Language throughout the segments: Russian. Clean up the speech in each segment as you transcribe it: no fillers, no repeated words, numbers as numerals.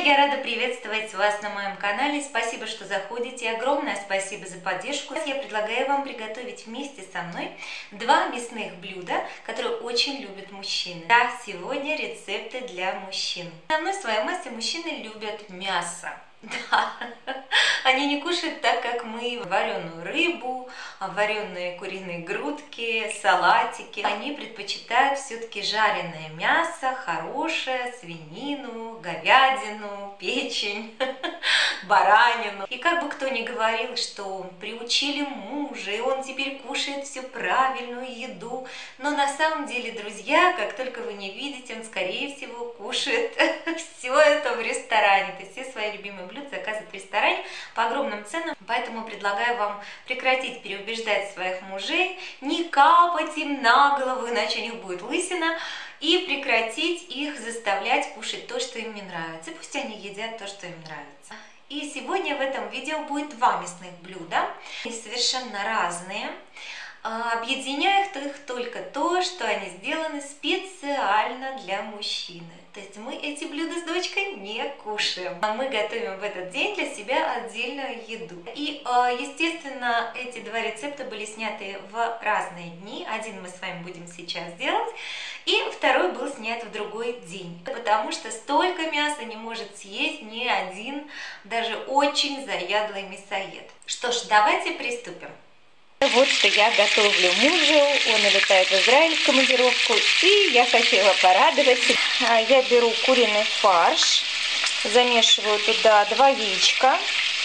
я рада приветствовать вас на моем канале. Спасибо, что заходите. Огромное спасибо за поддержку. Я предлагаю вам приготовить вместе со мной два мясных блюда, которые очень любят мужчины. Да, сегодня рецепты для мужчин. В основной своей массе мужчины любят мясо. Да, они не кушают так, как мы, вареную рыбу, вареные куриные грудки, салатики. Они предпочитают все-таки жареное мясо, хорошее, свинину, говядину, печень, баранину. И как бы кто ни говорил, что приучили мужа, и он теперь кушает всю правильную еду, но на самом деле, друзья, как только вы не видите, он, скорее всего, кушает все это в ресторане. То есть все свои любимые блюда заказывают в ресторане по огромным ценам. Поэтому предлагаю вам прекратить переубеждать своих мужей, не капать им на голову, иначе у них будет лысина, и прекратить их заставлять кушать то, что им не нравится. Пусть они едят то, что им нравится. И сегодня в этом видео будет два мясных блюда, совершенно разные. Объединяет их только то, что они сделаны специально для мужчины. То есть мы эти блюда с дочкой не кушаем. Мы готовим в этот день для себя отдельную еду. И, естественно, эти два рецепта были сняты в разные дни. Один мы с вами будем сейчас делать, и второй был снят в другой день. Потому что столько мяса не может съесть ни один, даже очень заядлый мясоед. Что ж, давайте приступим. Вот что я готовлю мужу, он улетает в Израиль в командировку, и я хочу его порадовать. Я беру куриный фарш, замешиваю туда 2 яичка,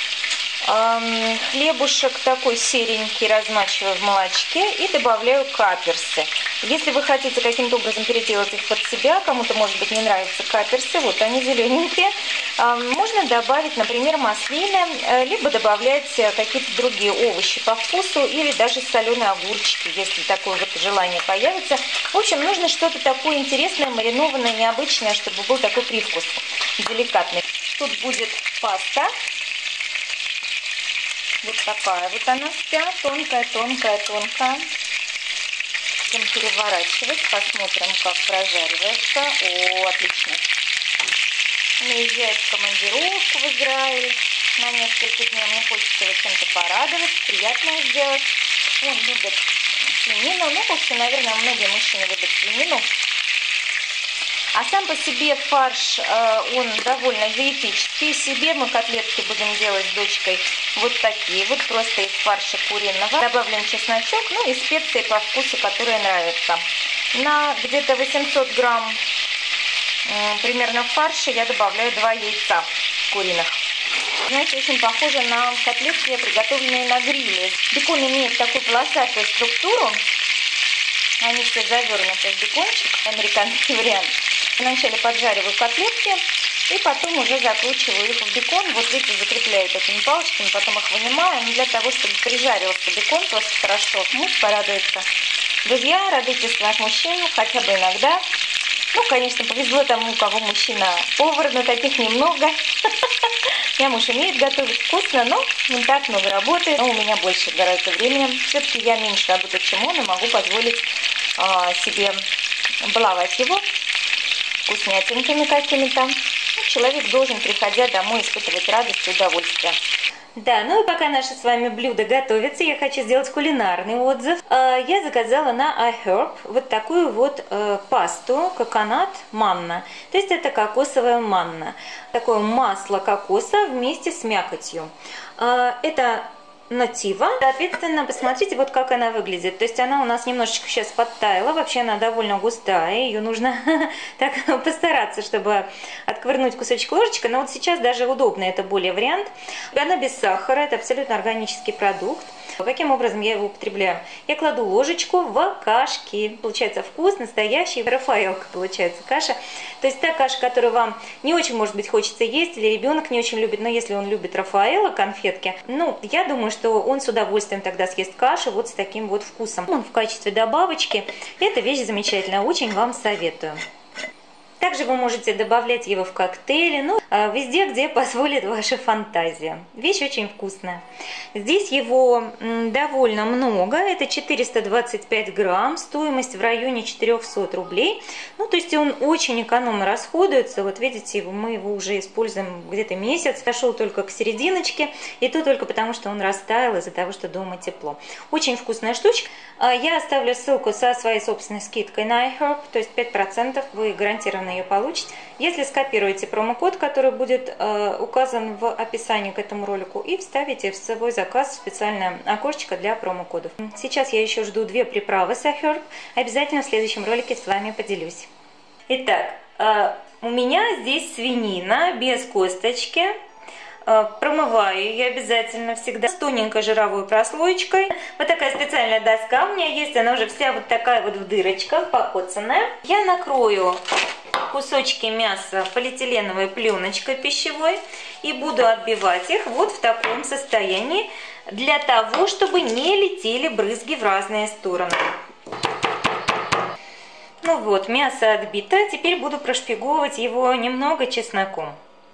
хлебушек такой серенький размачиваю в молочке и добавляю каперсы. Если вы хотите каким-то образом переделать их под себя, кому-то, может быть, не нравятся каперсы, вот они зелененькие, можно добавить, например, маслины, либо добавлять какие-то другие овощи по вкусу, или даже соленые огурчики, если такое вот желание появится. В общем, нужно что-то такое интересное, маринованное, необычное, чтобы был такой привкус деликатный. Тут будет паста. Вот такая вот она вся, тонкая. Будем переворачивать, посмотрим, как прожаривается. О, отлично. Он уезжает в командировку в Израиль на несколько дней. Мне хочется его чем-то порадовать, приятное сделать. Он любит свинину. Ну, в общем, наверное, многие мужчины любят свинину. А сам по себе фарш, он довольно диетический. Себе мы котлетки будем делать с дочкой вот такие вот, просто из фарша куриного. Добавлен чесночок, ну и специи по вкусу, которые нравятся. На где-то 800 грамм примерно фарша я добавляю 2 яйца куриных. Знаете, очень похоже на котлетки, приготовленные на гриле. Бекон имеет такую полосатую структуру. Они все завернуты в бекончик, американский вариант. Вначале поджариваю котлетки и потом уже закручиваю их в бекон. Вот видите, закрепляю такими палочками, потом их вынимаю. Для того, чтобы прижарился бекон просто хорошо. Муж порадуется. Друзья, радуйте своих мужчин хотя бы иногда. Ну, конечно, повезло тому, у кого мужчина повар, но таких немного. У меня муж умеет готовить вкусно, но не так много работает. Но у меня больше гораздо времени. Все-таки я меньше работаю, чем он, и могу позволить себе баловать его вкуснятинками какими-то. Ну, человек должен, приходя домой, испытывать радость и удовольствие. Да, ну и пока наши с вами блюда готовятся, я хочу сделать кулинарный отзыв. Я заказала на iHerb вот такую вот пасту коконат манна. То есть это кокосовая манна. Такое масло кокоса вместе с мякотью. Это натива. Соответственно, посмотрите, вот как она выглядит. То есть она у нас немножечко сейчас подтаяла. Вообще она довольно густая. Ее нужно так постараться, чтобы отковырнуть кусочек ложечкой. Но вот сейчас даже удобно, это более вариант. Она без сахара, это абсолютно органический продукт. Каким образом я его употребляю? Я кладу ложечку в кашки. Получается вкус настоящий. Рафаэлка получается каша. То есть та каша, которую вам не очень, может быть, хочется есть, или ребенок не очень любит, но если он любит Рафаэлло, конфетки, ну, я думаю, что он с удовольствием тогда съест кашу вот с таким вот вкусом. Он в качестве добавочки. Это вещь замечательная, очень вам советую. Также вы можете добавлять его в коктейли. Ну, везде, где позволит ваша фантазия. Вещь очень вкусная. Здесь его довольно много, это 425 грамм, стоимость в районе 400 рублей. Ну, то есть он очень экономно расходуется. Вот видите, мы его уже используем где-то месяц, дошел только к серединочке, и то только потому, что он растаял из-за того, что дома тепло. Очень вкусная штучка. Я оставлю ссылку со своей собственной скидкой на iHerb, то есть 5% вы гарантированно ее получите. Если скопируете промокод, который будет указан в описании к этому ролику, и вставите в свой заказ в специальное окошечко для промокодов. Сейчас я еще жду 2 приправы с iHerb, обязательно в следующем ролике с вами поделюсь. Итак, у меня здесь свинина без косточки. Промываю ее обязательно всегда с тоненькой жировой прослоечкой. Вот такая специальная доска у меня есть, она уже вся вот такая вот в дырочках, покоцанная. Я накрою кусочки мяса полиэтиленовой пленочкой пищевой и буду отбивать их вот в таком состоянии, для того, чтобы не летели брызги в разные стороны. Ну вот, мясо отбито, теперь буду прошпиговывать его немного чесноком.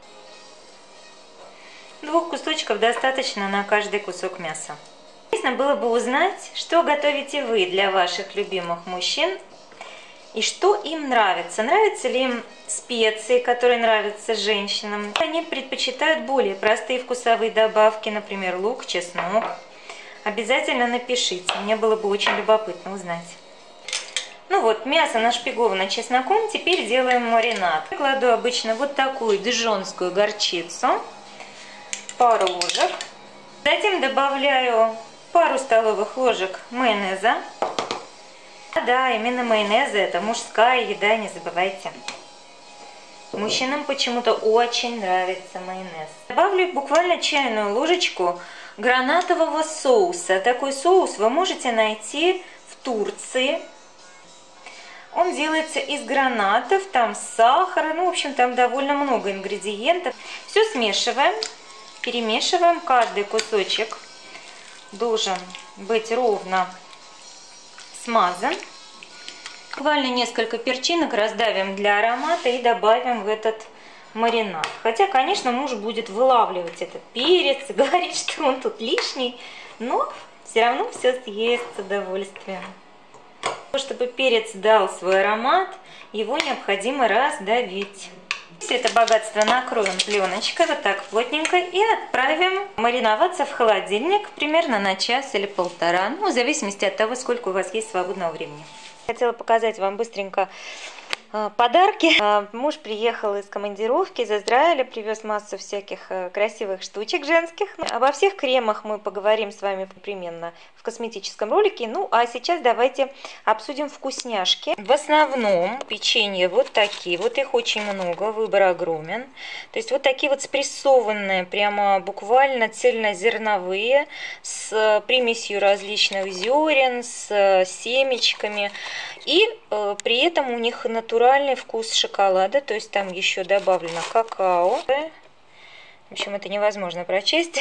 2 кусочков достаточно на каждый кусок мяса. Интересно было бы узнать, что готовите вы для ваших любимых мужчин и что им нравится. Нравятся ли им специи, которые нравятся женщинам. Они предпочитают более простые вкусовые добавки, например, лук, чеснок. Обязательно напишите, мне было бы очень любопытно узнать. Ну вот, мясо нашпиговано чесноком, теперь делаем маринад. Я кладу обычно вот такую дижонскую горчицу. Пару ложек. Затем добавляю пару столовых ложек майонеза. Да, именно майонеза, это мужская еда, не забывайте. Мужчинам почему-то очень нравится майонез. Добавлю буквально чайную ложечку гранатового соуса. Такой соус вы можете найти в Турции. Он делается из гранатов, там сахара, ну, в общем, там довольно много ингредиентов. Все смешиваем. Перемешиваем, каждый кусочек должен быть ровно смазан. Буквально несколько перчинок раздавим для аромата и добавим в этот маринад. Хотя, конечно, муж будет вылавливать этот перец и говорить, что он тут лишний, но все равно все съест с удовольствием. Чтобы перец дал свой аромат, его необходимо раздавить. Все это богатство накроем пленочкой вот так плотненько и отправим мариноваться в холодильник примерно на час или полтора, ну, в зависимости от того, сколько у вас есть свободного времени. Хотела показать вам быстренько подарки. Муж приехал из командировки из Израиля, привез массу всяких красивых штучек женских. Обо всех кремах мы поговорим с вами непременно в косметическом ролике. Ну, а сейчас давайте обсудим вкусняшки. В основном печенье вот такие, вот их очень много, выбор огромен. То есть вот такие вот спрессованные, прямо буквально цельнозерновые, с примесью различных зерен, с семечками. И при этом у них натуральный вкус шоколада, то есть там еще добавлено какао. В общем, это невозможно прочесть.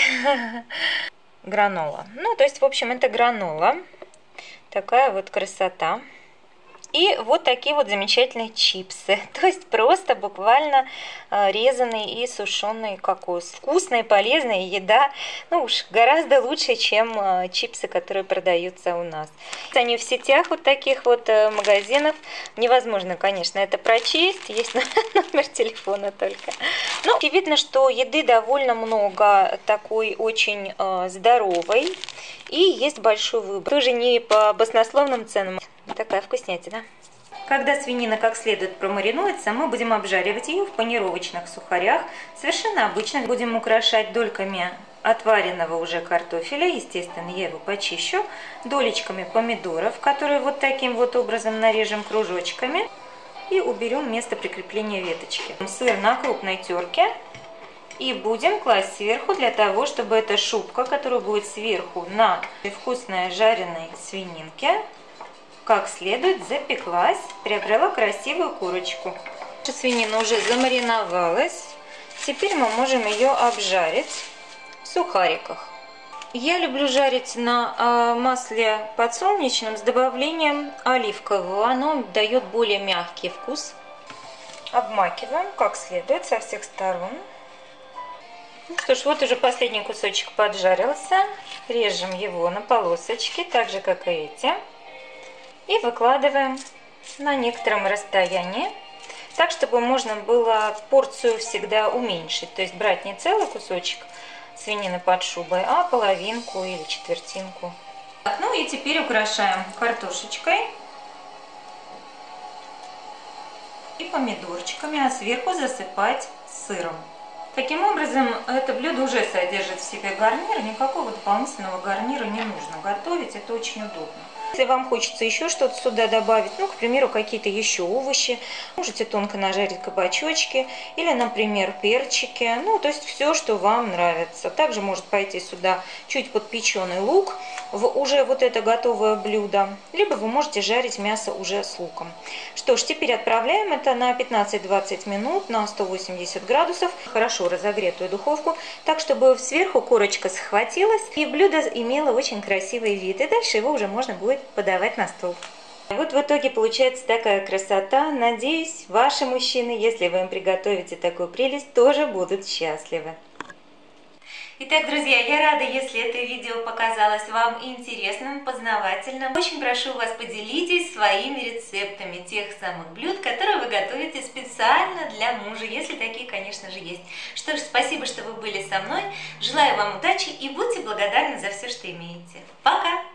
Гранола. Ну, то есть, в общем, это гранола. Такая вот красота. И вот такие вот замечательные чипсы. То есть просто буквально резанный и сушеный кокос. Вкусная, полезная еда. Ну уж гораздо лучше, чем чипсы, которые продаются у нас. Они в сетях вот таких вот магазинов. Невозможно, конечно, это прочесть. Есть номер телефона только. Но очевидно, что еды довольно много. Такой очень здоровой. И есть большой выбор. Тоже не по баснословным ценам. Такая вкуснятина. Когда свинина как следует промаринуется, мы будем обжаривать ее в панировочных сухарях. Совершенно обычно будем украшать дольками отваренного уже картофеля. Естественно, я его почищу. Долечками помидоров, которые вот таким вот образом нарежем кружочками. И уберем место прикрепления веточки. Сыр на крупной терке. И будем класть сверху для того, чтобы эта шубка, которая будет сверху на вкусной жареной свининке, как следует запеклась, приобрела красивую корочку. Свинина уже замариновалась. Теперь мы можем ее обжарить в сухариках. Я люблю жарить на масле подсолнечном с добавлением оливкового. Оно дает более мягкий вкус. обмакиваем как следует со всех сторон. Ну что ж, вот уже последний кусочек поджарился. Режем его на полосочки, так же как и эти. И выкладываем на некотором расстоянии, так, чтобы можно было порцию всегда уменьшить. То есть брать не целый кусочек свинины под шубой, а половинку или четвертинку. Ну и теперь украшаем картошечкой и помидорчиками, а сверху засыпать сыром. Таким образом, это блюдо уже содержит в себе гарнир, никакого дополнительного гарнира не нужно готовить, это очень удобно. Если вам хочется еще что-то сюда добавить, ну, к примеру, какие-то еще овощи, можете тонко нажарить кабачочки или, например, перчики, ну, то есть все, что вам нравится. Также может пойти сюда чуть подпеченный лук в уже вот это готовое блюдо, либо вы можете жарить мясо уже с луком. Что ж, теперь отправляем это на 15-20 минут на 180 градусов, хорошо разогретую духовку, так, чтобы сверху корочка схватилась и блюдо имело очень красивый вид. И дальше его уже можно будет подавать на стол. Вот в итоге получается такая красота. Надеюсь, ваши мужчины, если вы им приготовите такую прелесть, тоже будут счастливы. Итак, друзья, я рада, если это видео показалось вам интересным, познавательным. Очень прошу вас, поделитесь своими рецептами тех самых блюд, которые вы готовите специально для мужа, если такие, конечно же, есть. Что ж, спасибо, что вы были со мной. Желаю вам удачи и будьте благодарны за все, что имеете. Пока!